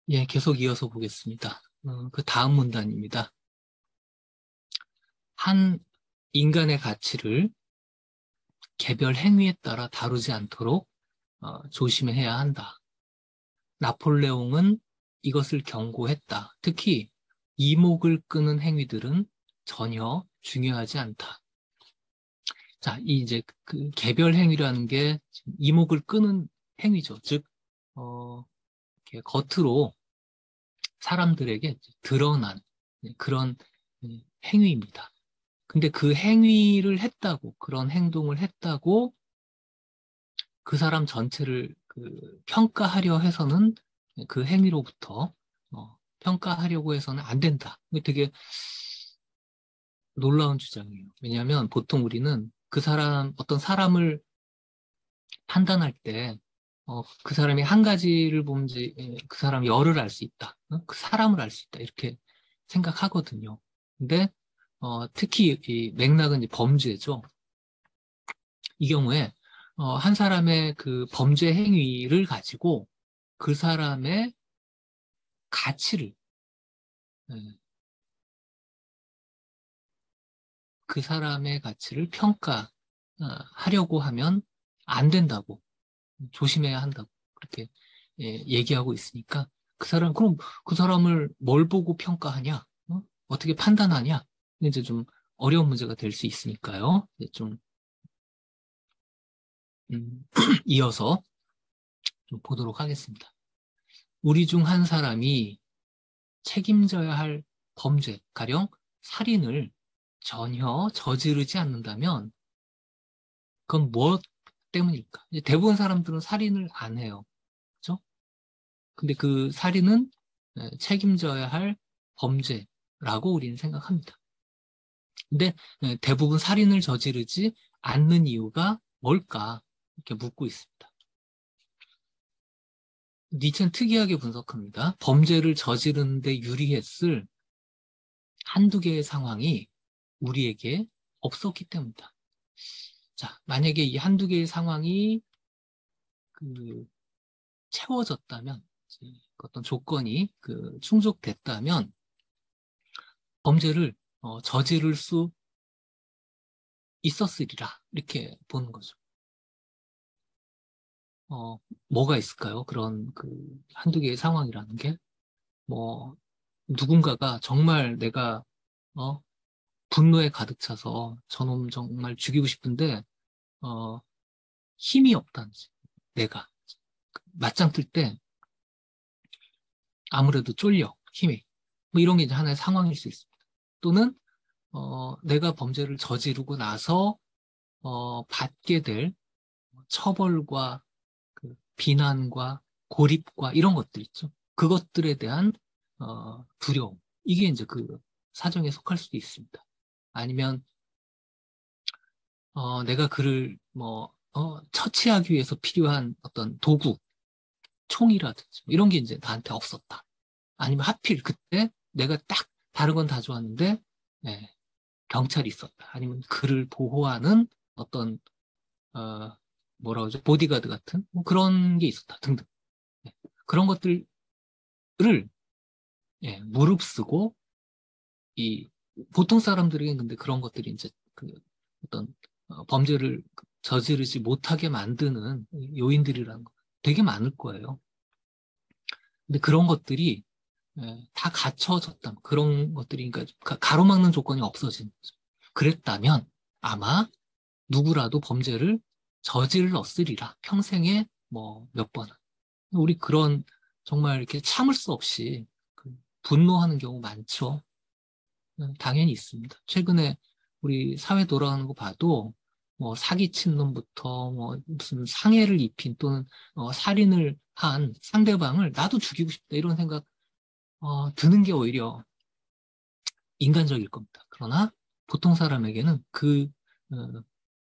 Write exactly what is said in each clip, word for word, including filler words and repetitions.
예, 계속 이어서 보겠습니다. 어, 그 다음 문단입니다. 한 인간의 가치를 개별 행위에 따라 다루지 않도록 어, 조심해야 한다. 나폴레옹은 이것을 경고했다. 특히 이목을 끄는 행위들은 전혀 중요하지 않다. 자, 이 이제 그 개별 행위라는 게 이목을 끄는 행위죠. 즉, 어, 이렇게 겉으로 사람들에게 드러난 그런 행위입니다. 근데 그 행위를 했다고, 그런 행동을 했다고 그 사람 전체를 그 평가하려 해서는 그 행위로부터 어, 평가하려고 해서는 안 된다. 이게 되게 놀라운 주장이에요. 왜냐하면 보통 우리는 그 사람, 어떤 사람을 판단할 때, 어, 그 사람이 한 가지를 보면 이제 그 사람 열을 알 수 있다. 어? 그 사람을 알 수 있다. 이렇게 생각하거든요. 근데 어, 특히 이 맥락은 이제 범죄죠. 이 경우에 어, 한 사람의 그 범죄 행위를 가지고 그 사람의 가치를 예, 그 사람의 가치를 평가하려고 하면 안 된다고 조심해야 한다고 그렇게 예, 얘기하고 있으니까 그 사람 그럼 그 사람을 뭘 보고 평가하냐? 어? 어떻게 판단하냐? 이제 좀 어려운 문제가 될 수 있으니까요. 이제 좀 음, 이어서 좀 보도록 하겠습니다. 우리 중 한 사람이 책임져야 할 범죄, 가령 살인을 전혀 저지르지 않는다면 그건 무엇 때문일까? 이제 대부분 사람들은 살인을 안 해요. 그죠? 근데 그 살인은 에, 책임져야 할 범죄라고 우리는 생각합니다. 근데 에, 대부분 살인을 저지르지 않는 이유가 뭘까? 이렇게 묻고 있습니다. 니체는 특이하게 분석합니다. 범죄를 저지르는데 유리했을 한두 개의 상황이 우리에게 없었기 때문이다. 자, 만약에 이 한두 개의 상황이 그 채워졌다면, 어떤 조건이 그 충족됐다면 범죄를 어, 저지를 수 있었으리라 이렇게 보는 거죠. 어, 뭐가 있을까요? 그런 그 한두 개의 상황이라는 게 뭐 누군가가 정말 내가 어, 분노에 가득 차서 저놈 정말 죽이고 싶은데 어, 힘이 없다든지 내가 맞짱 뜰 때 아무래도 쫄려 힘이 뭐 이런 게 이제 하나의 상황일 수 있습니다. 또는 어, 내가 범죄를 저지르고 나서 어, 받게 될 처벌과 그 비난과 고립과 이런 것들 있죠. 그것들에 대한 어, 두려움. 이게 이제 그 사정에 속할 수도 있습니다. 아니면 어, 내가 그를 뭐 어, 처치하기 위해서 필요한 어떤 도구, 총이라든지 뭐 이런 게 이제 나한테 없었다. 아니면 하필 그때 내가 딱 다른 건 다 좋았는데 네, 경찰이 있었다. 아니면 그를 보호하는 어떤 어, 뭐라 그러죠? 보디가드 같은 뭐 그런 게 있었다 등등. 네. 그런 것들을 예, 무릅쓰고 이 보통 사람들에게는 근데 그런 것들이 이제 그 어떤 어, 범죄를 저지르지 못하게 만드는 요인들이라는 거 되게 많을 거예요. 근데 그런 것들이 예, 다 갖춰졌다. 그런 것들이 그러니까 가- 가로막는 조건이 없어진 거죠. 그랬다면 아마 누구라도 범죄를 저질렀으리라. 평생에 뭐 몇 번은. 우리 그런 정말 이렇게 참을 수 없이 그 분노하는 경우 많죠. 음, 당연히 있습니다. 최근에 우리 사회 돌아가는 거 봐도 뭐 사기친 놈부터 뭐 무슨 상해를 입힌 또는 어, 살인을 한 상대방을 나도 죽이고 싶다 이런 생각 어, 드는 게 오히려 인간적일 겁니다. 그러나 보통 사람에게는 그 어,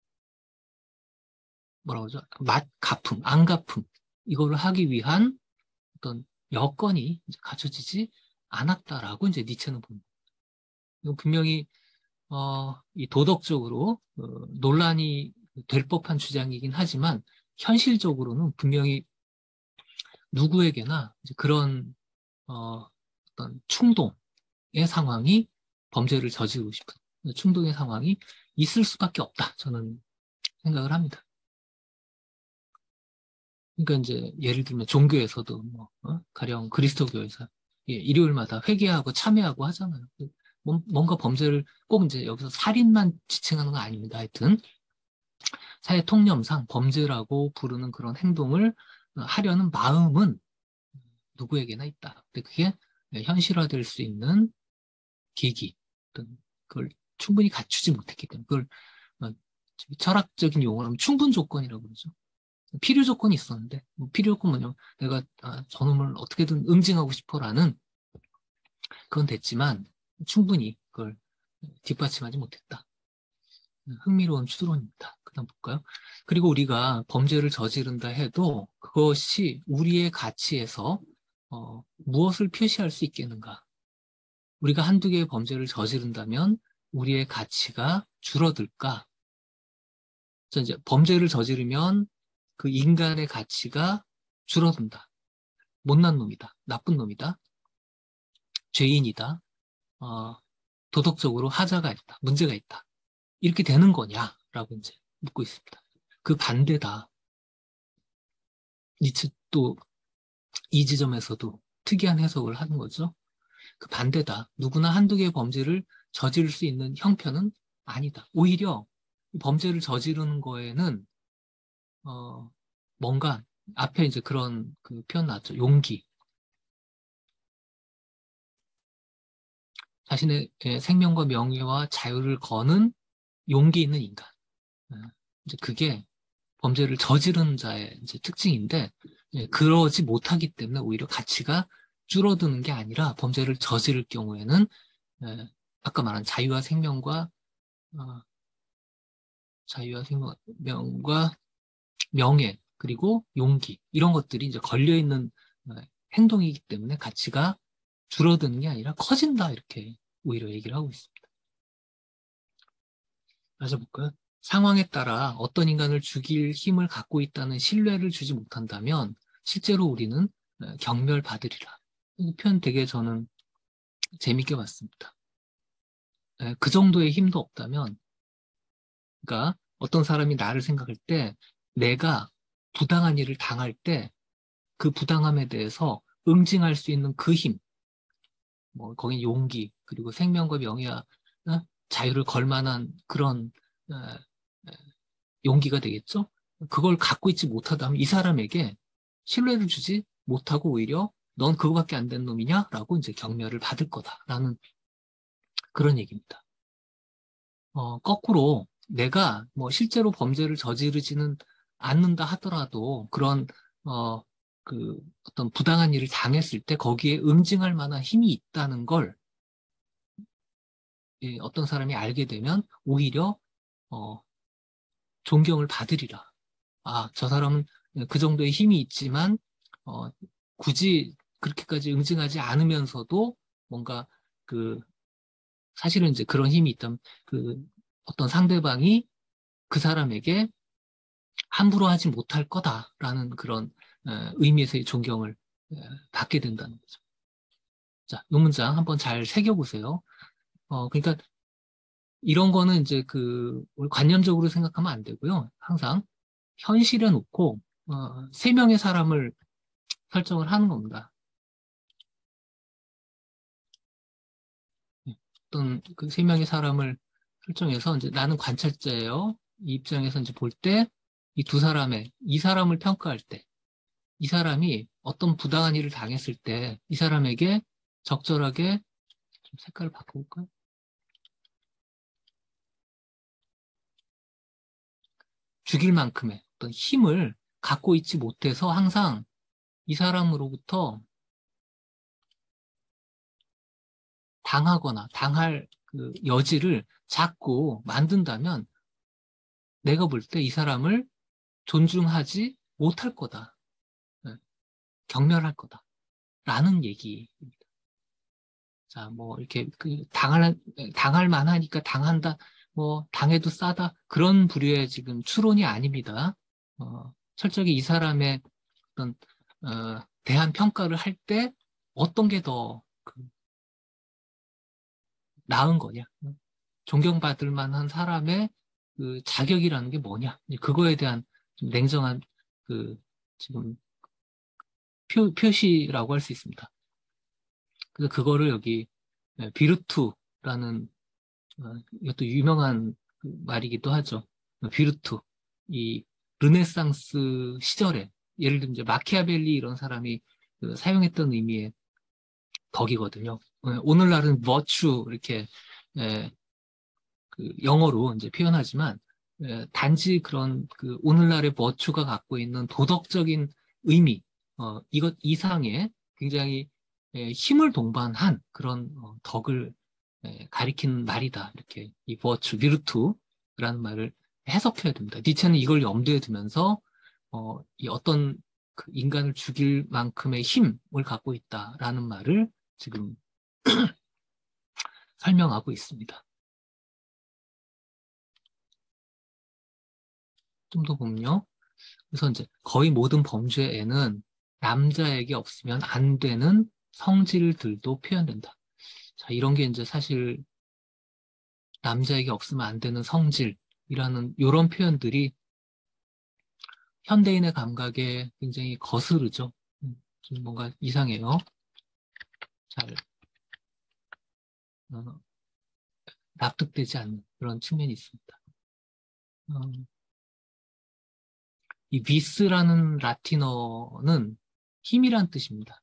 뭐라 그러죠? 맛 갚음, 안 갚음 이거를 하기 위한 어떤 여건이 이제 갖춰지지 않았다라고 이제 니체는 봅니다. 이건 분명히 어, 이 도덕적으로 어, 논란이 될 법한 주장이긴 하지만 현실적으로는 분명히 누구에게나 이제 그런 어, 어떤 충동의 상황이 범죄를 저지르고 싶은 충동의 상황이 있을 수밖에 없다. 저는 생각을 합니다. 그러니까 이제 예를 들면 종교에서도 뭐 어? 가령 그리스도교에서 예, 일요일마다 회개하고 참회하고 하잖아요. 뭔- 뭔가 범죄를 꼭 이제 여기서 살인만 지칭하는 건 아닙니다. 하여튼 사회 통념상 범죄라고 부르는 그런 행동을 하려는 마음은 누구에게나 있다. 근데 그게 현실화될 수 있는 계기, 어떤 그걸 충분히 갖추지 못했기 때문에 그걸 어, 철학적인 용어로 하면 충분 조건이라고 그러죠. 필요 조건이 있었는데 뭐 필요 조건 뭐냐면 내가 아, 저놈을 어떻게든 응징하고 싶어라는 그건 됐지만 충분히 그걸 뒷받침하지 못했다. 흥미로운 추론입니다. 그다음 볼까요? 그리고 우리가 범죄를 저지른다 해도 그것이 우리의 가치에서 어, 무엇을 표시할 수 있겠는가? 우리가 한두 개의 범죄를 저지른다면 우리의 가치가 줄어들까? 저 이제 범죄를 저지르면 그 인간의 가치가 줄어든다. 못난 놈이다. 나쁜 놈이다. 죄인이다. 어, 도덕적으로 하자가 있다. 문제가 있다. 이렇게 되는 거냐라고 이제 묻고 있습니다. 그 반대다. 니츠 또 이 지점에서도 특이한 해석을 하는 거죠. 그 반대다. 누구나 한두 개의 범죄를 저지를 수 있는 형편은 아니다. 오히려 범죄를 저지르는 거에는 어, 뭔가 앞에 이제 그런 그 표현 나왔죠. 용기. 자신의 예, 생명과 명예와 자유를 거는 용기 있는 인간. 예, 이제 그게 범죄를 저지르는 자의 이제 특징인데, 예, 그러지 못하기 때문에 오히려 가치가 줄어드는 게 아니라 범죄를 저지를 경우에는 예, 아까 말한 자유와 생명과 어, 자유와 생명과 명예 그리고 용기 이런 것들이 이제 걸려 있는 어, 행동이기 때문에 가치가 줄어드는 게 아니라 커진다 이렇게 오히려 얘기를 하고 있습니다. 맞아볼까요? 상황에 따라 어떤 인간을 죽일 힘을 갖고 있다는 신뢰를 주지 못한다면 실제로 우리는 어, 경멸받으리라. 이 표현 되게 저는 재밌게 봤습니다. 에, 그 정도의 힘도 없다면, 그러니까 어떤 사람이 나를 생각할 때 내가 부당한 일을 당할 때 그 부당함에 대해서 응징할 수 있는 그 힘, 뭐 거긴 용기 그리고 생명과 명예와 어? 자유를 걸 만한 그런 어, 어, 용기가 되겠죠? 그걸 갖고 있지 못하다면 이 사람에게 신뢰를 주지 못하고 오히려 넌 그거밖에 안 된 놈이냐라고 이제 경멸을 받을 거다라는 그런 얘기입니다. 어, 거꾸로 내가 뭐 실제로 범죄를 저지르지는 않는다 하더라도 그런 어, 그 어떤 부당한 일을 당했을 때 거기에 응징할 만한 힘이 있다는 걸 예, 어떤 사람이 알게 되면 오히려 어, 존경을 받으리라. 아, 저 사람은 그 정도의 힘이 있지만 어, 굳이 그렇게까지 응징하지 않으면서도 뭔가 그 사실은 이제 그런 힘이 있다면 그 어떤 상대방이 그 사람에게 함부로 하지 못할 거다라는 그런 어, 의미에서의 존경을 어, 받게 된다는 거죠. 자, 이 문장 한번 잘 새겨보세요. 어, 그러니까 이런 거는 이제 그 우리 관념적으로 생각하면 안 되고요. 항상 현실에 놓고 어, 세 명의 사람을 설정을 하는 겁니다. 네, 어떤 그 세 명의 사람을 설정해서 이제 나는 관찰자예요. 이 입장에서 이제 볼 때 이 두 사람의 이 사람을 평가할 때 이 사람이 어떤 부당한 일을 당했을 때 이 사람에게 적절하게 좀 색깔을 바꿔볼까요? 죽일 만큼의 어떤 힘을 갖고 있지 못해서 항상 이 사람으로부터 당하거나 당할 그 여지를 자꾸 만든다면 내가 볼 때 이 사람을 존중하지 못할 거다. 네, 경멸할 거다. 라는 얘기입니다. 자, 뭐, 이렇게, 그, 당할, 당할 만하니까 당한다, 뭐, 당해도 싸다. 그런 부류의 지금 추론이 아닙니다. 어, 철저히 이 사람의 어떤, 어, 대한 평가를 할 때 어떤 게 더 그 나은 거냐? 존경받을 만한 사람의 그 자격이라는 게 뭐냐? 이제 그거에 대한 좀 냉정한 그 지금 표, 표시라고 할 수 있습니다. 그래서 그거를 여기 비르투라는 어, 이것도 유명한 그 말이기도 하죠. 비르투. 이 르네상스 시절에 예를 들면 이제 마키아벨리 이런 사람이 그 사용했던 의미의 덕이거든요. 어, 오늘날은 virtue 이렇게 에, 그 영어로 이제 표현하지만 에, 단지 그런 그 오늘날의 virtue가 갖고 있는 도덕적인 의미 어, 이것 이상의 굉장히 에, 힘을 동반한 그런 어, 덕을 에, 가리키는 말이다. 이렇게 이 virtue, virtu라는 말을 해석해야 됩니다. 니체는 이걸 염두에 두면서 어, 이 어떤 그 인간을 죽일 만큼의 힘을 갖고 있다라는 말을 지금 설명하고 있습니다. 좀 더 보면요. 그래서 이제 거의 모든 범죄에는 남자에게 없으면 안 되는 성질들도 표현된다. 자, 이런 게 이제 사실 남자에게 없으면 안 되는 성질이라는 이런 표현들이 현대인의 감각에 굉장히 거스르죠. 음, 좀 뭔가 이상해요. 잘 어, 납득되지 않는 그런 측면이 있습니다. 어, 이 비스라는 라틴어는 힘이란 뜻입니다.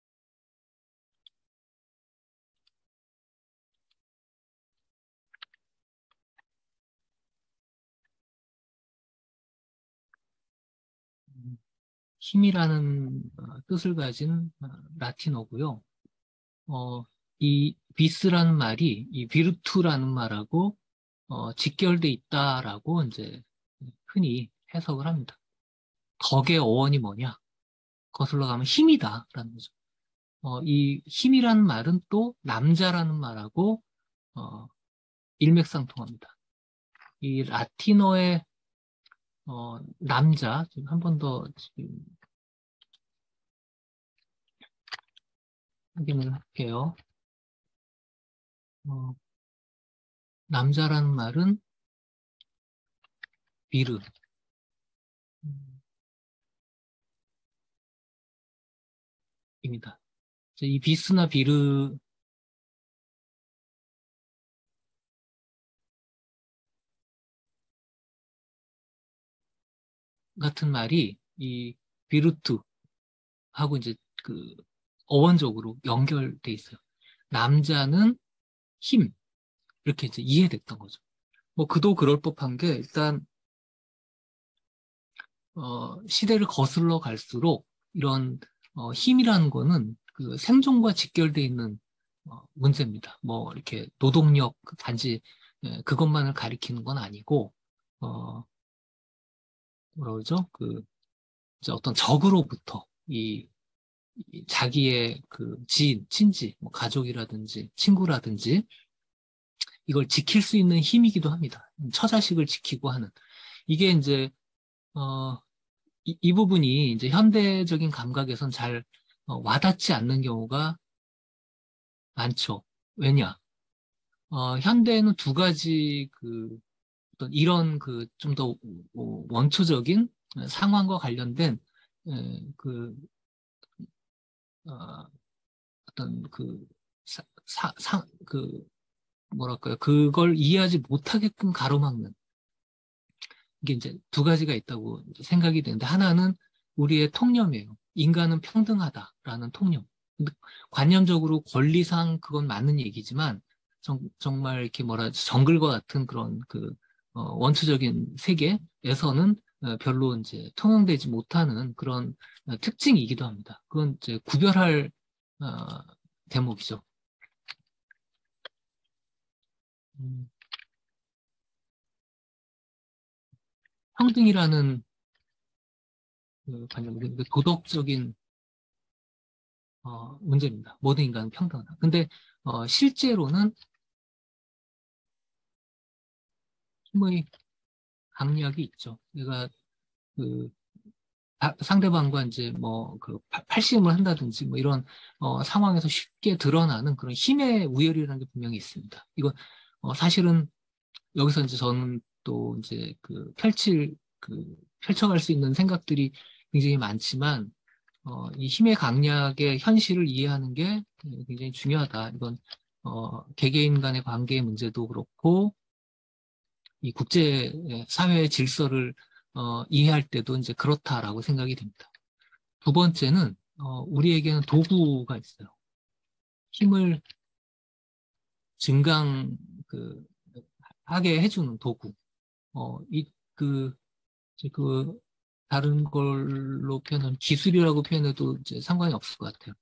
음, 힘이라는 어, 뜻을 가진 어, 라틴어고요. 어, 이 비스라는 말이 이 비르투라는 말하고 어, 직결돼 있다라고 이제 흔히 해석을 합니다. 덕의 어원이 뭐냐? 거슬러 가면 힘이다라는 거죠. 어, 이 힘이라는 말은 또 남자라는 말하고 어, 일맥상통합니다. 이 라틴어의 어, 남자, 지금 한 번 더 지금 확인을 할게요. 어, 남자라는 말은 비르. 입니다. 이 비스나 비르 같은 말이 이 비르투하고 이제 그 어원적으로 연결돼 있어요. 남자는 힘 이렇게 이제 이해됐던 거죠. 뭐 그도 그럴 법한 게 일단 어, 시대를 거슬러 갈수록 이런 어, 힘이라는 거는 그 생존과 직결돼 있는 어, 문제입니다. 뭐 이렇게 노동력 단지 예, 그것만을 가리키는 건 아니고 어, 뭐라 그러죠? 그 이제 어떤 적으로부터 이, 이 자기의 그 지인, 친지, 뭐 가족이라든지 친구라든지 이걸 지킬 수 있는 힘이기도 합니다. 처자식을 지키고 하는 이게 이제 어, 이, 이 부분이 이제 현대적인 감각에선 잘 어, 와닿지 않는 경우가 많죠. 왜냐? 어, 현대에는 두 가지 그 어떤 이런 그 좀 더 원초적인 상황과 관련된 에, 그 어, 어떤 그 사, 사, 사, 그 뭐랄까요? 그걸 이해하지 못하게끔 가로막는 이게 이제 두 가지가 있다고 생각이 되는데 하나는 우리의 통념이에요. 인간은 평등하다라는 통념. 근데 관념적으로 권리상 그건 맞는 얘기지만 정, 정말 이렇게 뭐라 정글과 같은 그런 그 어, 원초적인 세계에서는 어, 별로 이제 통용되지 못하는 그런 어, 특징이기도 합니다. 그건 이제 구별할 어, 대목이죠. 음, 평등이라는 그 관념, 그 도덕적인 어, 문제입니다. 모든 인간은 평등하다. 근데 어, 실제로는 힘의 강약이 있죠. 내가 그 다- 상대방과 이제 뭐 그 팔씨름을 한다든지 뭐 이런 어, 상황에서 쉽게 드러나는 그런 힘의 우열이라는 게 분명히 있습니다. 이건 어, 사실은 여기서 이제 저는 또 이제 그 펼칠 그 펼쳐갈 수 있는 생각들이 굉장히 많지만 어, 이 힘의 강약의 현실을 이해하는 게 굉장히 중요하다. 이건 어, 개개인 간의 관계의 문제도 그렇고 이 국제 사회의 질서를 어, 이해할 때도 이제 그렇다라고 생각이 됩니다. 두 번째는 어, 우리에게는 도구가 있어요. 힘을 증강 그 하게 해주는 도구. 어, 이 그 그 다른 걸로 표현하면 기술이라고 표현해도 이제 상관이 없을 것 같아요.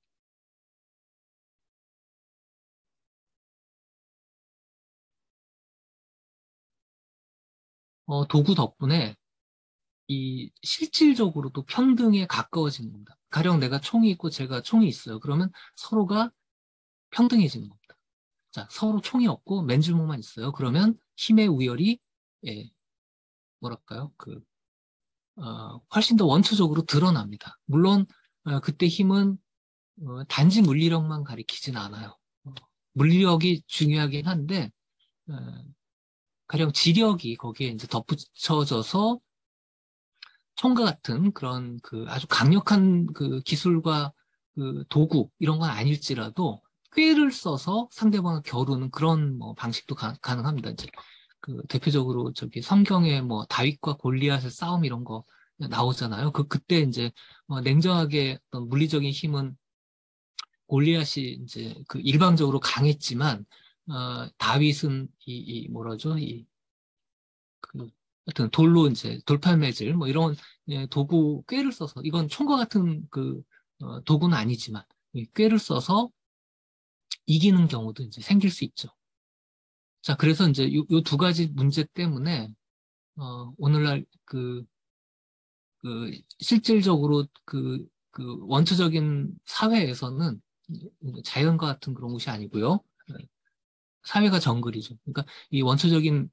어, 도구 덕분에 이 실질적으로도 평등에 가까워지는 겁니다. 가령 내가 총이 있고 제가 총이 있어요. 그러면 서로가 평등해지는 겁니다. 자, 서로 총이 없고 맨주먹만 있어요. 그러면 힘의 우열이 예, 뭐랄까요? 그 어, 훨씬 더 원초적으로 드러납니다. 물론 어, 그때 힘은 어, 단지 물리력만 가리키진 않아요. 어, 물리력이 중요하긴 한데 어, 가령 지력이 거기에 이제 덧붙여져서 총과 같은 그런 그 아주 강력한 그 기술과 그 도구 이런 건 아닐지라도 꾀를 써서 상대방을 겨루는 그런 뭐 방식도 가, 능합니다. 이제 그 대표적으로 저기 성경에 뭐 다윗과 골리앗의 싸움 이런 거 나오잖아요. 그 그때 이제 어, 냉정하게 어떤 물리적인 힘은 골리앗이 이제 그 일방적으로 강했지만 어, 다윗은 이, 이 뭐라죠? 이 그 하여튼 돌로 이제 돌팔매질 뭐 이런 예, 도구 꾀를 써서 이건 총과 같은 그 어, 도구는 아니지만 이 꾀를 써서 이기는 경우도 이제 생길 수 있죠. 자, 그래서 이제 요, 요 두 가지 문제 때문에 어, 오늘날 그, 그 실질적으로 그, 그 원초적인 사회에서는 자연과 같은 그런 것이 아니고요. 사회가 정글이죠. 그러니까 이 원초적인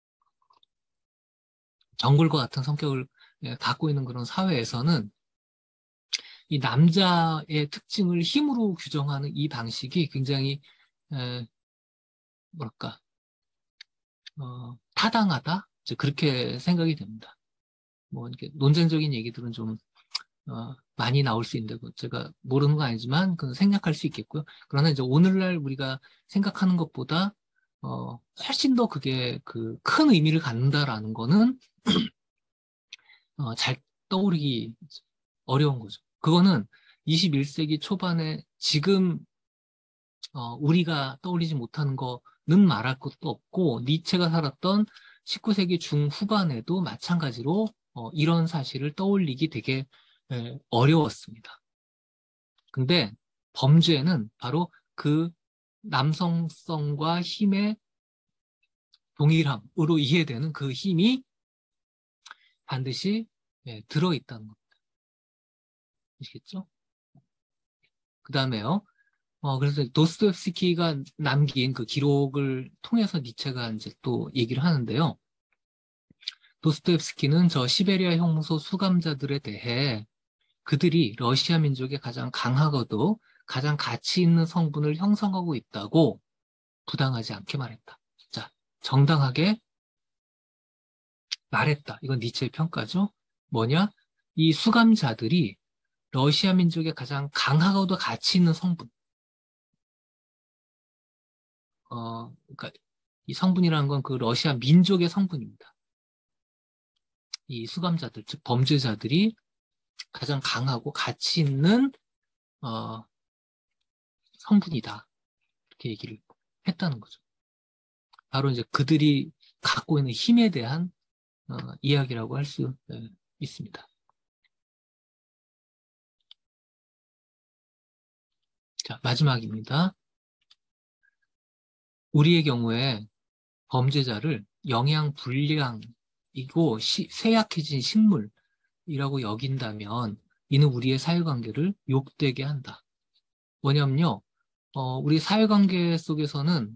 정글과 같은 성격을 예, 갖고 있는 그런 사회에서는 이 남자의 특징을 힘으로 규정하는 이 방식이 굉장히 에, 뭐랄까 어, 타당하다 이제 그렇게 생각이 됩니다. 뭐 이렇게 논쟁적인 얘기들은 좀 어, 많이 나올 수 있는데 그 제가 모르는 건 아니지만 그 생각할 수 있겠고요. 그러나 이제 오늘날 우리가 생각하는 것보다 어, 훨씬 더 그게 그 큰 의미를 갖는다라는 거는 어, 잘 떠오르기 어려운 거죠. 그거는 이십일 세기 초반에 지금 어, 우리가 떠올리지 못하는 거는 말할 것도 없고 니체가 살았던 십구 세기 중후반에도 마찬가지로 어, 이런 사실을 떠올리기 되게 에, 어려웠습니다. 근데 범죄는 바로 그 남성성과 힘의 동일함으로 이해되는 그 힘이 반드시 예, 들어있다는 거 아시겠죠? 그 다음에요. 어, 그래서 도스토옙스키가 남긴 그 기록을 통해서 니체가 이제 또 얘기를 하는데요. 도스토옙스키는 저 시베리아 형무소 수감자들에 대해 그들이 러시아 민족의 가장 강하고도 가장 가치 있는 성분을 형성하고 있다고 부당하지 않게 말했다. 자, 정당하게 말했다. 이건 니체의 평가죠. 뭐냐? 이 수감자들이 러시아 민족의 가장 강하고도 가치 있는 성분, 어, 그러니까 이 성분이라는 건 그 러시아 민족의 성분입니다. 이 수감자들, 즉 범죄자들이 가장 강하고 가치 있는 어, 성분이다. 이렇게 얘기를 했다는 거죠. 바로 이제 그들이 갖고 있는 힘에 대한 어, 이야기라고 할 수 있습니다. 자, 마지막입니다. 우리의 경우에 범죄자를 영양 불량이고 시, 쇠약해진 식물이라고 여긴다면 이는 우리의 사회관계를 욕되게 한다. 뭐냐면요, 어, 우리 사회관계 속에서는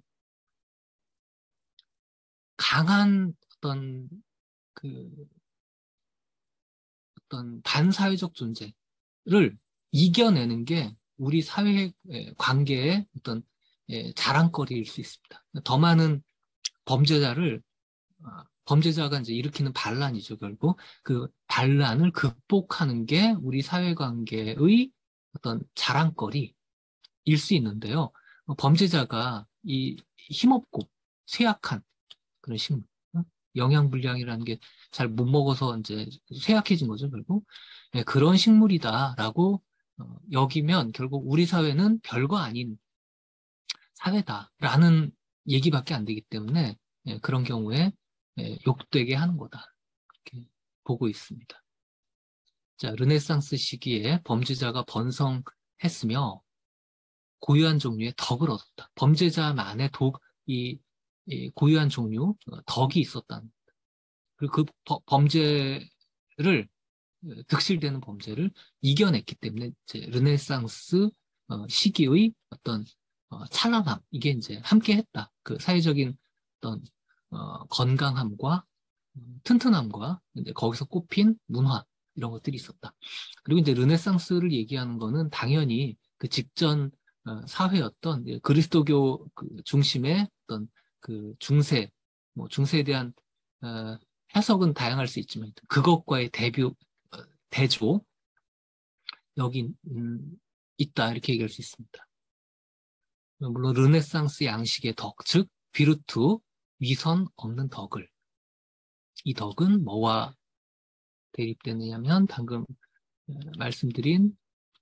강한 어떤 그 어떤 반사회적 존재를 이겨내는 게 우리 사회 관계의 어떤 예, 자랑거리일 수 있습니다. 더 많은 범죄자를 어, 범죄자가 이제 일으키는 반란이죠, 결국. 그 반란을 극복하는 게 우리 사회관계의 어떤 자랑거리일 수 있는데요. 어, 범죄자가 이 힘없고 쇠약한 그런 식물, 어? 영양불량이라는 게 잘 못 먹어서 이제 쇠약해진 거죠, 결국. 예, 그런 식물이다라고 어, 여기면 결국 우리 사회는 별거 아닌 사회다라는 얘기밖에 안 되기 때문에 예, 그런 경우에 예, 욕되게 하는 거다. 그렇게 보고 있습니다. 자, 르네상스 시기에 범죄자가 번성했으며 고유한 종류의 덕을 얻었다. 범죄자만의 독, 이, 이 고유한 종류, 어, 덕이 있었다는. 그리고 그 버- 범죄를, 어, 득실되는 범죄를 이겨냈기 때문에 이제 르네상스 어, 시기의 어떤 어, 찬란함, 이게 이제 함께 했다. 그 사회적인 어떤 어, 건강함과 음, 튼튼함과 이제 거기서 꼽힌 문화, 이런 것들이 있었다. 그리고 이제 르네상스를 얘기하는 거는 당연히 그 직전 어, 사회였던 이제 그리스도교 그 중심의 어떤 그 중세, 뭐 중세에 대한 어, 해석은 다양할 수 있지만 그것과의 대비, 어, 대조, 여기 음, 있다, 이렇게 얘기할 수 있습니다. 물론 르네상스 양식의 덕, 즉 비르투, 위선 없는 덕을, 이 덕은 뭐와 대립되느냐면 방금 어, 말씀드린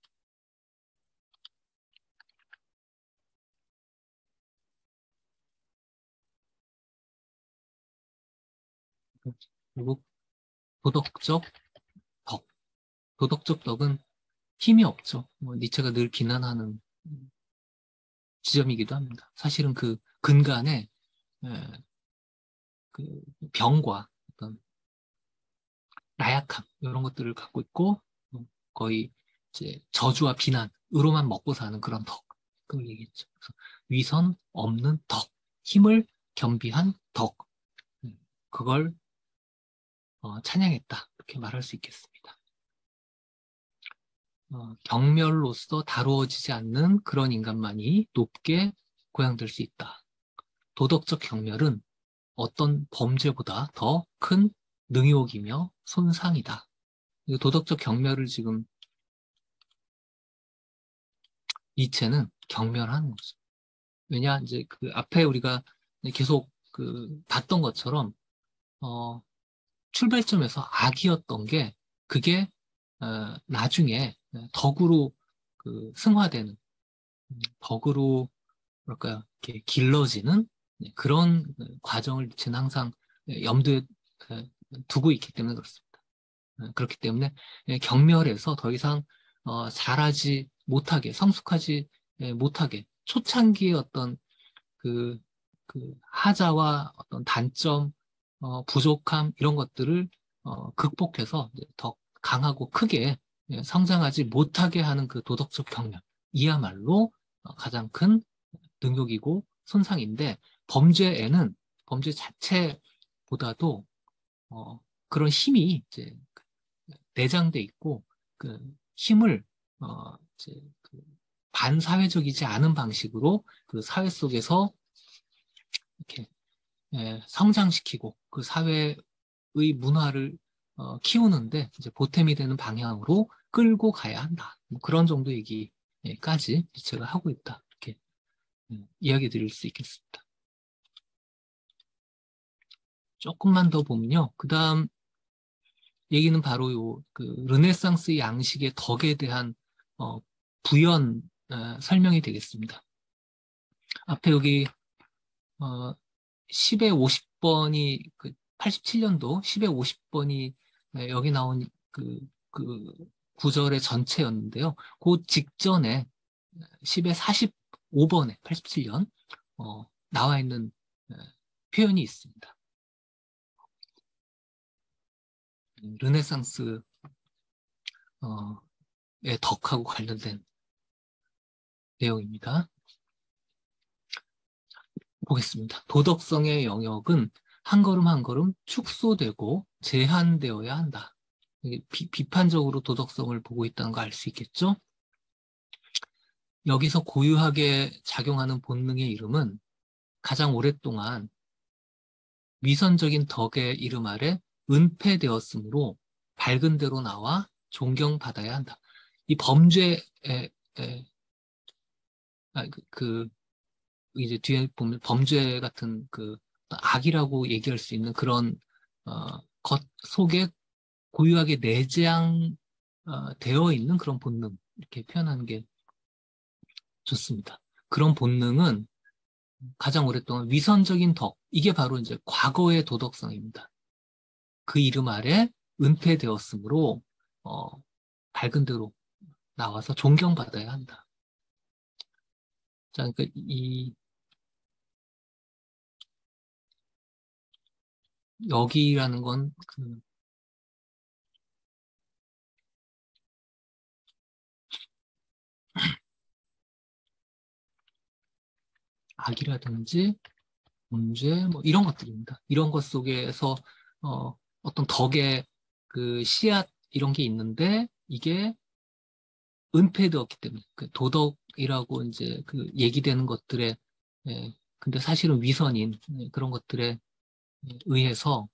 결국 도덕적 덕, 도덕적 덕은 힘이 없죠. 뭐 니체가 늘 비난하는 지점이기도 합니다. 사실은 그 근간에 에, 그 병과 어떤 나약함, 이런 것들을 갖고 있고 어, 거의 이제 저주와 비난으로만 먹고 사는 그런 덕, 그걸 얘기했죠. 그래서 위선 없는 덕, 힘을 겸비한 덕, 음, 그걸 어, 찬양했다, 이렇게 말할 수 있겠습니다. 어, 경멸로서 다루어지지 않는 그런 인간만이 높게 고양될 수 있다. 도덕적 경멸은 어떤 범죄보다 더 큰 능욕이며 손상이다. 도덕적 경멸을 지금 니체는 경멸하는 거죠. 왜냐, 이제 그 앞에 우리가 계속 그 봤던 것처럼, 어, 출발점에서 악이었던 게, 그게, 어, 나중에 덕으로 그 승화되는, 음, 덕으로, 뭐랄까요, 이렇게 길러지는 그런 과정을 니체는 항상 염두에 어, 두고 있기 때문에 그렇습니다. 어, 그렇기 때문에 예, 경멸에서 더 이상 어, 잘하지 못하게, 성숙하지 예, 못하게, 초창기의 어떤 그, 그 하자와 어떤 단점, 어, 부족함, 이런 것들을 어, 극복해서 이제 더 강하고 크게 예, 성장하지 못하게 하는 그 도덕적 경멸, 이야말로 어, 가장 큰 능욕이고 손상인데, 범죄에는 범죄 자체보다도 어, 그런 힘이 이제 내장돼 있고, 그 힘을 어, 이제 그 반사회적이지 않은 방식으로 그 사회 속에서 이렇게 예, 성장시키고 그 사회의 문화를 어, 키우는데 이제 보탬이 되는 방향으로 끌고 가야 한다. 뭐 그런 정도 얘기까지 제가 하고 있다. 이렇게 음, 이야기 드릴 수 있겠습니다. 조금만 더 보면요. 그 다음 얘기는 바로 요, 그, 르네상스 양식의 덕에 대한, 어, 부연, 어, 설명이 되겠습니다. 앞에 여기, 어, 십에 오십 번이, 그, 팔십칠 년도 십에 오십 번이 여기 나온 그, 그 구절의 전체였는데요. 그 직전에 십에 사십오 번에, 팔십칠 년, 어, 나와 있는 어, 표현이 있습니다. 르네상스, 어, 의 덕하고 관련된 내용입니다. 보겠습니다. 도덕성의 영역은 한 걸음 한 걸음 축소되고 제한되어야 한다. 비, 비판적으로 도덕성을 보고 있다는 거 알 수 있겠죠? 여기서 고유하게 작용하는 본능의 이름은 가장 오랫동안 위선적인 덕의 이름 아래 은폐되었으므로 밝은 데로 나와 존경받아야 한다. 이 범죄에, 에, 아, 그, 그, 이제 뒤에 보면 범죄 같은 그 악이라고 얘기할 수 있는 그런 어, 것 속에 고유하게 내재한 어, 되어 있는 그런 본능 이렇게 표현하는 게 좋습니다. 그런 본능은 가장 오랫동안 위선적인 덕 이게 바로 이제 과거의 도덕성입니다. 그 이름 아래 은폐되었으므로 어, 밝은 데로 나와서 존경받아야 한다. 자, 그러니까 이 여기라는 건그 악이라든지 문제 뭐 이런 것들입니다. 이런 것 속에서 어, 어떤 덕의 그 씨앗 이런 게 있는데 이게 은폐되었기 때문에 그 도덕이라고 이제 그 얘기되는 것들에 예, 근데 사실은 위선인 예, 그런 것들에 의해서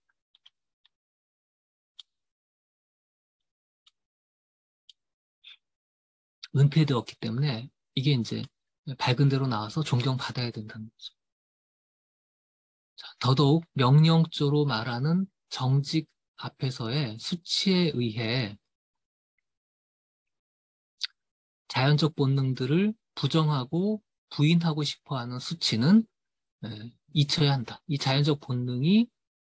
은폐되었기 때문에 이게 이제 밝은 대로 나와서 존경받아야 된다는 거죠. 자, 더더욱 명령조로 말하는 정직 앞에서의 수치에 의해 자연적 본능들을 부정하고 부인하고 싶어하는 수치는 예, 잊혀야 한다. 이 자연적 본능이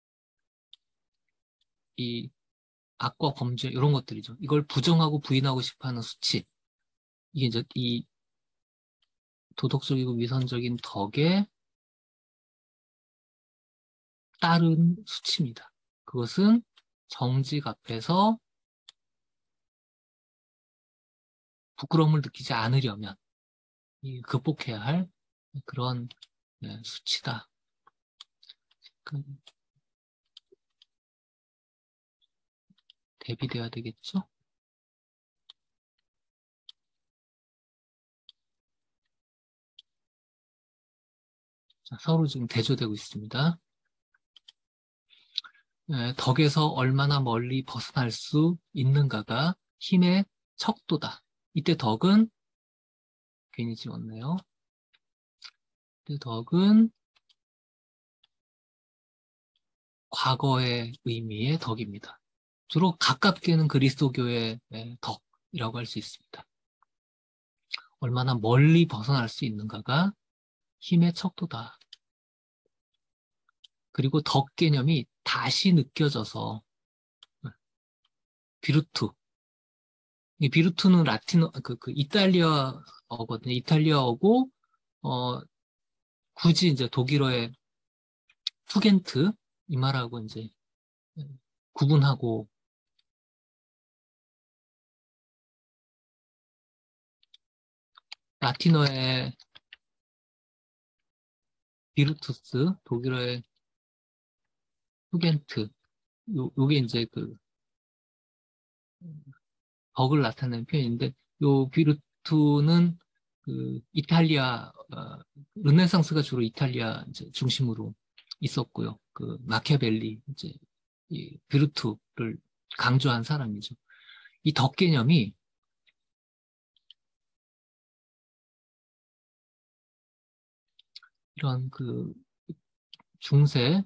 이 악과 범죄 이런 것들이죠. 이걸 부정하고 부인하고 싶어하는 수치. 이게 이제 이 도덕적이고 위선적인 덕에 따른 수치입니다. 그것은 정직 앞에서 부끄러움을 느끼지 않으려면 극복해야 할 그런 예, 수치다. 그, 대비돼야 되겠죠? 자, 서로 지금 대조되고 있습니다. 예, 덕에서 얼마나 멀리 벗어날 수 있는가가 힘의 척도다. 이때 덕은 괜히 지웠네요. 이때 덕은 과거의 의미의 덕입니다. 주로 가깝게는 그리스도교의 예, 덕이라고 할 수 있습니다. 얼마나 멀리 벗어날 수 있는가가 힘의 척도다. 그리고 덕 개념이 다시 느껴져서 비루투. 이 비루투는 라틴어, 그, 그 이탈리아어거든요. 이탈리아어고, 어, 굳이 이제 독일어의 투겐트, 이 말하고 이제 구분하고, 라틴어의 비루투스, 독일어의 투겐트, 요, 요게 이제 그, 덕을 나타내는 표현인데, 요 비루투는 그 이탈리아, 어, 르네상스가 주로 이탈리아 이제 중심으로 있었고요. 그 마키아벨리, 이제 이 비루투를 강조한 사람이죠. 이 덕 개념이 이런 그 중세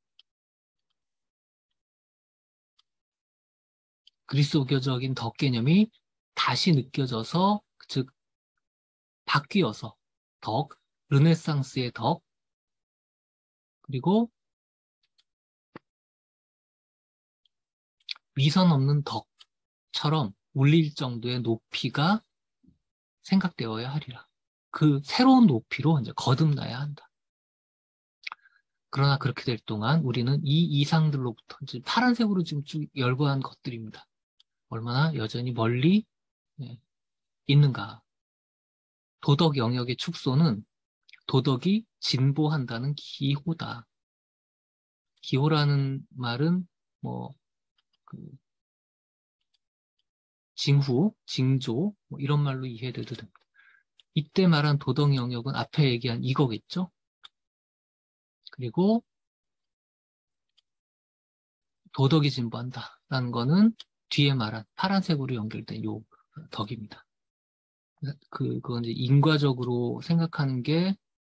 그리스도교적인 덕 개념이 다시 느껴져서 즉 바뀌어서 덕, 르네상스의 덕, 그리고 위선 없는 덕처럼 울릴 정도의 높이가 생각되어야 하리라. 그 새로운 높이로 이제 거듭나야 한다. 그러나 그렇게 될 동안 우리는 이 이상들로부터 이제 파란색으로 지금 쭉 열거한 것들입니다. 얼마나 여전히 멀리 예, 있는가. 도덕 영역의 축소는 도덕이 진보한다는 기호다. 기호라는 말은 뭐 그 징후, 징조 뭐 이런 말로 이해돼도 됩니다. 이때 말한 도덕 영역은 앞에 얘기한 이거겠죠? 그리고 도덕이 진보한다라는 거는 뒤에 말한 파란색으로 연결된 요 덕입니다. 그, 그건 이제 인과적으로 생각하는 게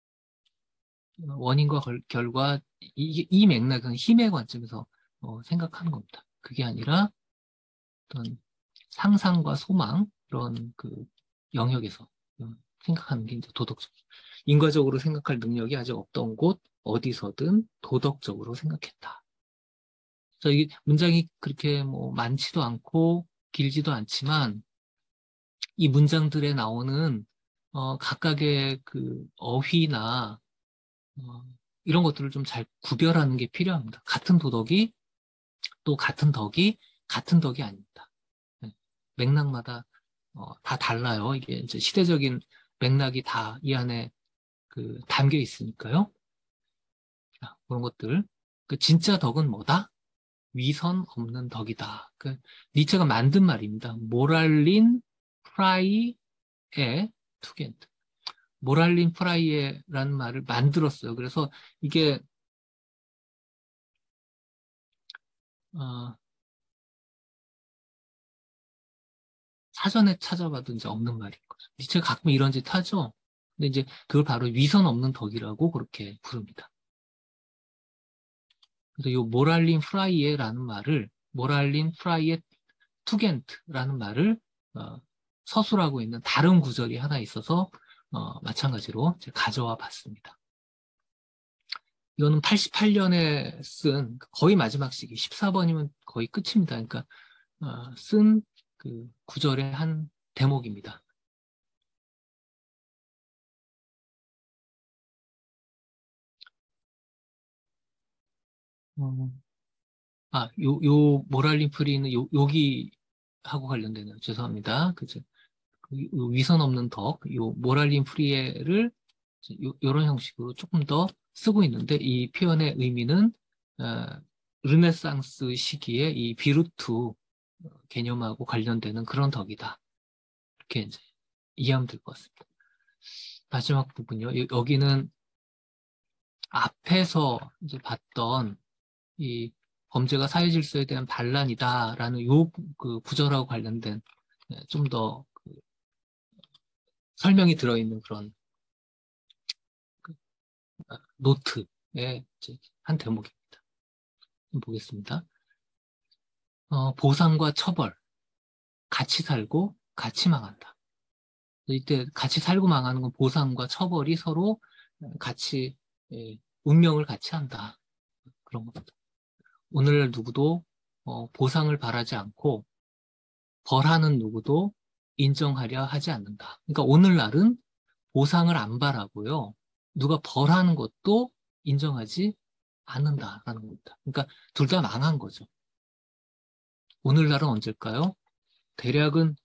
원인과 결, 결과, 이, 이 맥락은 힘의 관점에서 어, 생각하는 겁니다. 그게 아니라 어떤 상상과 소망, 그런 그 영역에서 생각하는 게 이제 도덕적. 인과적으로 생각할 능력이 아직 없던 곳, 어디서든 도덕적으로 생각했다. 자, 이 문장이 그렇게 뭐 많지도 않고 길지도 않지만 이 문장들에 나오는 어, 각각의 그 어휘나 어, 이런 것들을 좀 잘 구별하는 게 필요합니다. 같은 도덕이 또 같은 덕이 같은 덕이 아닙니다. 네. 맥락마다 어, 다 달라요. 이게 이제 시대적인 맥락이 다 이 안에 그 담겨 있으니까요. 자, 그런 것들. 그 진짜 덕은 뭐다? 위선 없는 덕이다. 그 니체가 만든 말입니다. 모랄린 프라이에 투겐트. 모랄린 프라이에라는 말을 만들었어요. 그래서 이게 어, 사전에 찾아봐도 이제 없는 말인 거죠. 니체가 가끔 이런 짓 하죠. 근데 이제 그걸 바로 위선 없는 덕이라고 그렇게 부릅니다. 그래서 이 모랄린 프라이에라는 말을 모랄린 프라이에 투겐트라는 말을 어, 서술하고 있는 다른 구절이 하나 있어서 어, 마찬가지로 가져와 봤습니다. 이거는 팔십팔 년에 쓴 거의 마지막 시기 십사 번이면 거의 끝입니다. 그러니까 어, 쓴 그 구절의 한 대목입니다. 어, 아, 요, 요 모랄린 프리는 요, 여기하고 관련되네요. 죄송합니다. 그죠? 그 위선 없는 덕, 요 모랄린 프리에를 요, 요런 형식으로 조금 더 쓰고 있는데 이 표현의 의미는 어, 르네상스 시기에 이 비루투 개념하고 관련되는 그런 덕이다. 이렇게 이제 이해하면 될 것 같습니다. 마지막 부분요. 여- 여기는 앞에서 이제 봤던 이 범죄가 사회 질서에 대한 반란이다라는 요 그 구절하고 관련된 좀 더 설명이 들어있는 그런 그, 아, 노트의 이제 한 대목입니다. 좀 보겠습니다. 어, 보상과 처벌, 같이 살고 같이 망한다. 이때 같이 살고 망하는 건 보상과 처벌이 서로 같이 예, 운명을 같이 한다. 그런 겁니다. 오늘날 누구도 어, 보상을 바라지 않고 벌하는 누구도 인정하려 하지 않는다. 그러니까 오늘날은 보상을 안 바라고요. 누가 벌하는 것도 인정하지 않는다라는 겁니다. 그러니까 둘 다 망한 거죠. 오늘날은 언제일까요? 대략은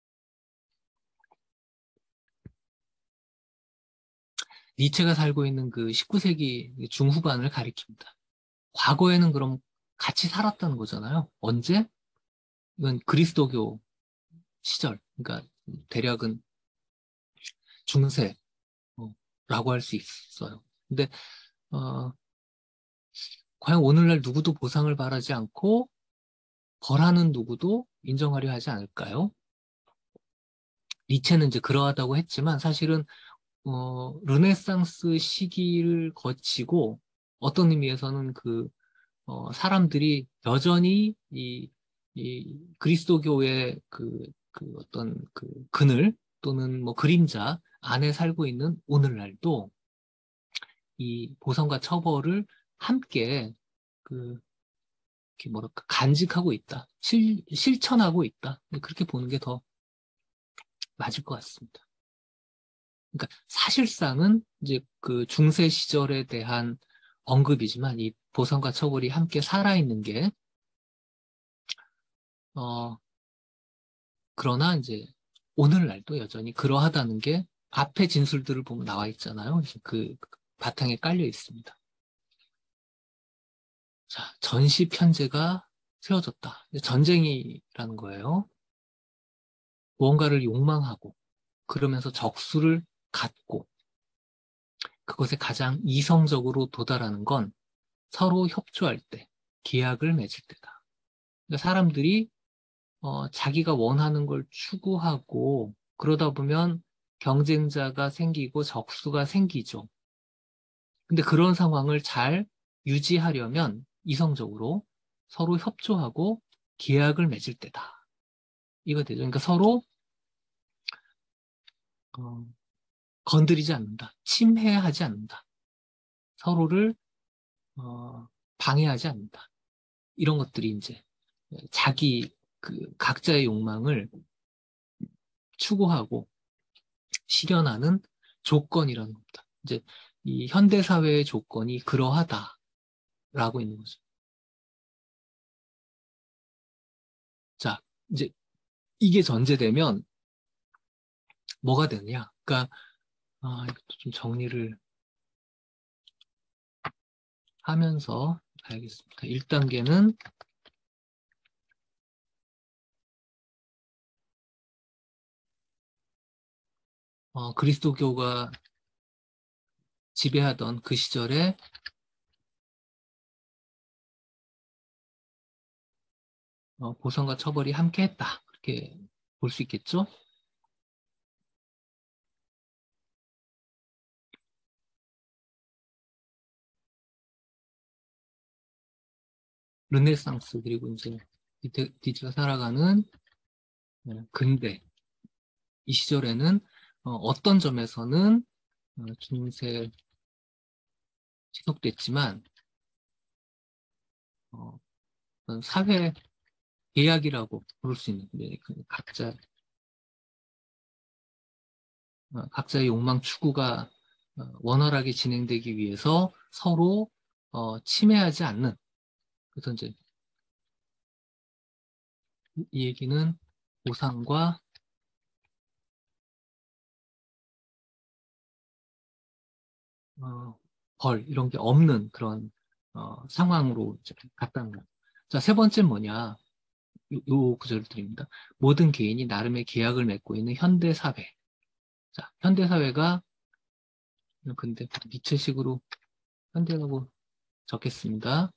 니체가 살고 있는 그 십구 세기 중후반을 가리킵니다. 과거에는 그럼 같이 살았다는 거잖아요. 언제? 이건 그리스도교 시절. 그러니까 대략은 중세라고 할 수 있어요. 근데 어, 과연 오늘날 누구도 보상을 바라지 않고 벌하는 누구도 인정하려 하지 않을까요? 니체는 이제 그러하다고 했지만 사실은 어, 르네상스 시기를 거치고 어떤 의미에서는 그 어, 사람들이 여전히 이, 이 그리스도교의 그, 그 어떤 그 그늘 또는 뭐 그림자 안에 살고 있는 오늘날도 이 보상과 처벌을 함께 그 이렇게 뭐랄까 간직하고 있다, 실, 실천하고 있다. 그렇게 보는 게 더 맞을 것 같습니다. 그러니까 사실상은 이제 그 중세 시절에 대한 언급이지만 이 보상과 처벌이 함께 살아있는 게 어, 그러나 이제 오늘날도 여전히 그러하다는 게 앞에 진술들을 보면 나와 있잖아요. 그, 그 바탕에 깔려 있습니다. 자, 전시 편제가 세워졌다. 전쟁이라는 거예요. 무언가를 욕망하고 그러면서 적수를 갖고 그것에 가장 이성적으로 도달하는 건 서로 협조할 때, 계약을 맺을 때다. 그러니까 사람들이 어, 자기가 원하는 걸 추구하고 그러다 보면 경쟁자가 생기고 적수가 생기죠. 근데 그런 상황을 잘 유지하려면 이성적으로 서로 협조하고 계약을 맺을 때다. 이거 되죠. 그러니까 서로 어, 건드리지 않는다. 침해하지 않는다. 서로를 어, 방해하지 않는다. 이런 것들이 이제 자기 그 각자의 욕망을 추구하고 실현하는 조건이라는 겁니다. 이제 이 현대 사회의 조건이 그러하다라고 있는 거죠. 자, 이제 이게 전제되면 뭐가 되느냐? 그러니까 아, 이것도 좀 정리를 하면서 봐야겠습니다. 일 단계는 어, 그리스도교가 지배하던 그 시절에 어, 보상과 처벌이 함께했다. 그렇게 볼 수 있겠죠? 르네상스 그리고 이제 디트, 디트가 살아가는 어, 근대 이 시절에는 어, 떤 점에서는 어, 중세 지속됐지만 어, 어떤 사회 계약이라고 부를 수 있는데 그 각자 어, 각자의 욕망 추구가 어, 원활하게 진행되기 위해서 서로 어, 침해하지 않는 그래서 이제 이 얘기는 보상과 어, 벌 이런 게 없는 그런 어, 상황으로 이제 갔다는 거예요. 자, 세 번째는 뭐냐? 요, 요 구절을 드립니다. 모든 개인이 나름의 계약을 맺고 있는 현대 사회. 자, 현대 사회가 근데 미체식으로 현대라고 적겠습니다.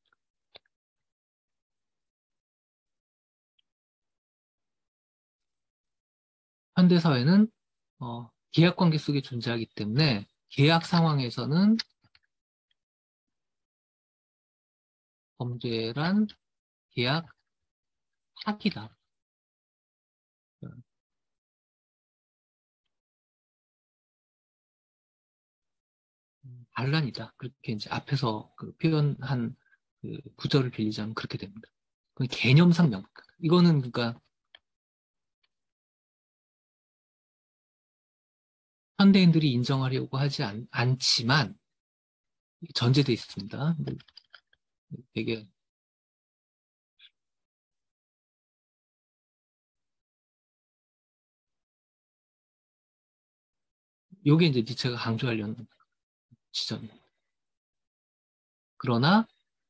현대 사회는 어, 계약 관계 속에 존재하기 때문에 계약 상황에서는 범죄란 계약 파기다. 음, 반란이다. 그렇게 이제 앞에서 그 표현한 그 구절을 빌리자면 그렇게 됩니다. 그 개념상 명. 이거는 그러니까 현대인들이 인정하려고 하지 않, 않지만 전제돼 있습니다. 되게 요게 이제 니체가 강조하려는 지점이에요. 그러나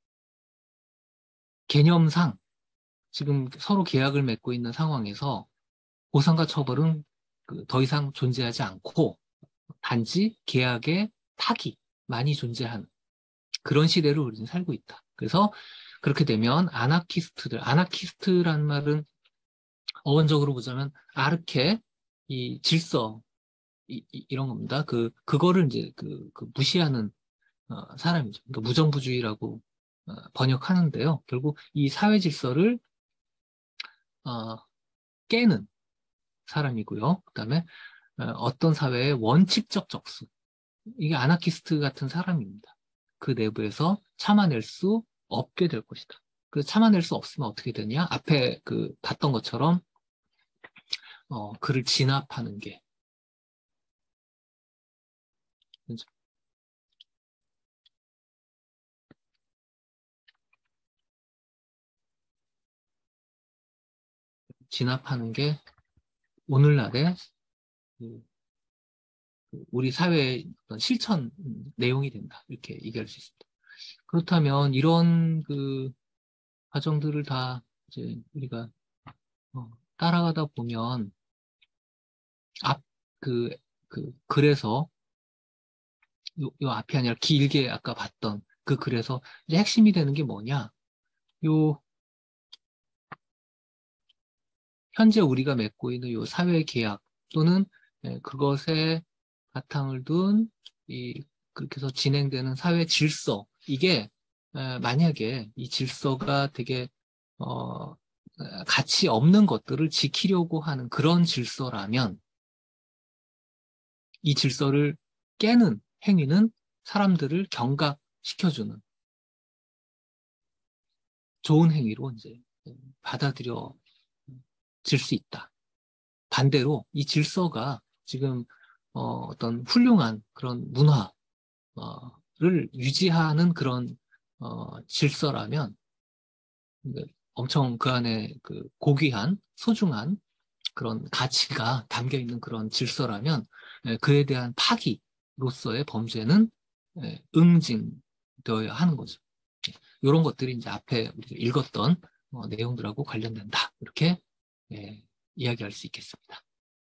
개념상 지금 서로 계약을 맺고 있는 상황에서 보상과 처벌은 그더 이상 존재하지 않고 단지 계약의 타기 많이 존재하는 그런 시대를 우리는 살고 있다. 그래서 그렇게 되면 아나키스트들, 아나키스트라는 말은 어원적으로 보자면 아르케, 이 질서, 이, 이, 런 겁니다. 그, 그거를 이제 그, 그 무시하는 어, 사람이죠. 그러니까 무정부주의라고 어, 번역하는데요. 결국 이 사회 질서를 어, 깨는 사람이고요. 그다음에 어, 어떤 사회의 원칙적 적수. 이게 아나키스트 같은 사람입니다. 그 내부에서 참아낼 수 없게 될 것이다. 그 참아낼 수 없으면 어떻게 되냐? 앞에 그 봤던 것처럼 어, 그를 진압하는 게 진압하는 게 오늘날의 그 우리 사회의 어떤 실천 내용이 된다. 이렇게 얘기할 수 있습니다. 그렇다면 이런 그 과정들을 다 이제 우리가 어, 따라가다 보면 앞, 그, 그, 글에서, 요, 요 앞이 아니라 길게 아까 봤던 그 글에서 이제 핵심이 되는 게 뭐냐? 요, 현재 우리가 맺고 있는 요 사회 계약 또는 예, 그것에 바탕을 둔 이, 그렇게 해서 진행되는 사회 질서. 이게, 에, 만약에 이 질서가 되게, 어, 에, 가치 없는 것들을 지키려고 하는 그런 질서라면 이 질서를 깨는 행위는 사람들을 경각시켜주는 좋은 행위로 이제 받아들여질 수 있다. 반대로 이 질서가 지금 어, 어떤 훌륭한 그런 문화를 유지하는 그런 어, 질서라면 엄청 그 안에 그 고귀한 소중한 그런 가치가 담겨 있는 그런 질서라면 예, 그에 대한 파기로서의 범죄는 예, 응징되어야 하는 거죠. 이런 것들이 이제 앞에 우리가 읽었던 어, 내용들하고 관련된다. 이렇게 예, 이야기할 수 있겠습니다.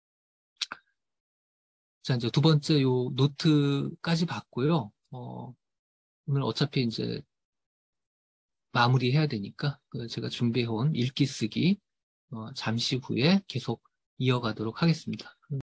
자, 이제 두 번째 요 노트까지 봤고요. 어, 오늘 어차피 이제 마무리해야 되니까 그 제가 준비해온 읽기 쓰기 어, 잠시 후에 계속 이어가도록 하겠습니다.